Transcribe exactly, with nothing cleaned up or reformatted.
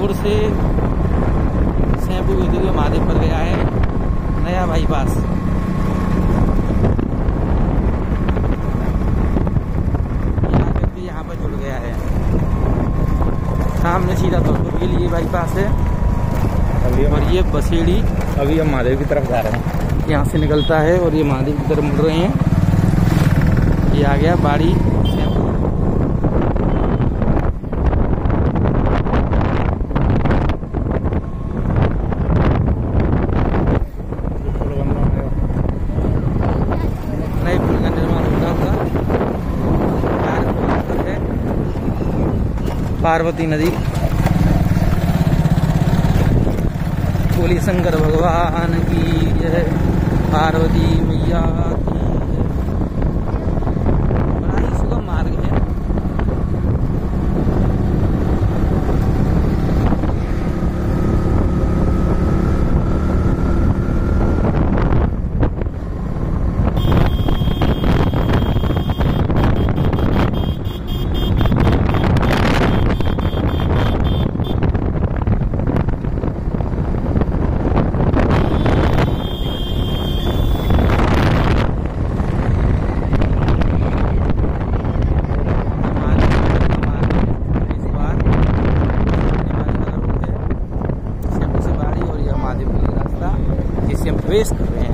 शहपुर से शहपुर होते हुए महादेव पर गया है नया बाईपास। यहाँ करके यहाँ पर जुड़ गया है। सामने सीधा शहपुर के लिए बाईपास है और ये बसेड़ी। अभी हम महादेव की तरफ जा रहे हैं। यहाँ से निकलता है और ये महादेव की तरफ मुड़ रहे हैं। ये आ गया बाड़ी शहपुर। नए पुल का निर्माण होता होगा। पार्वती नदी। बोली शंकर भगवान की जय, पार्वती मैया की जय। बड़ा ही सुगम मार्ग है। वेस्ट कर रहे हैं।